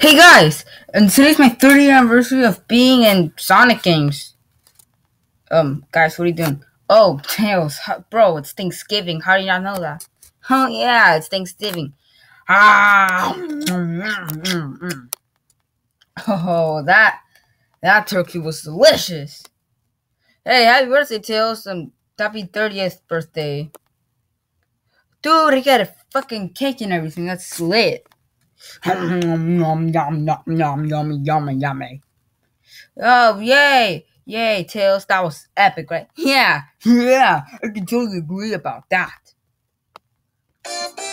Hey guys, and today's my 30th anniversary of being in Sonic games. Guys, what are you doing? Oh, Tails, bro, it's Thanksgiving. How do you not know that? Oh yeah, it's Thanksgiving. Ah, oh that turkey was delicious. Hey, happy birthday, Tails! Happy 30th birthday, dude. I got a fucking cake and everything. That's lit. Yum yum yum yum yum yummy yummy. Oh, yay! Yay, Tails, that was epic, right? Yeah, I can totally agree about that.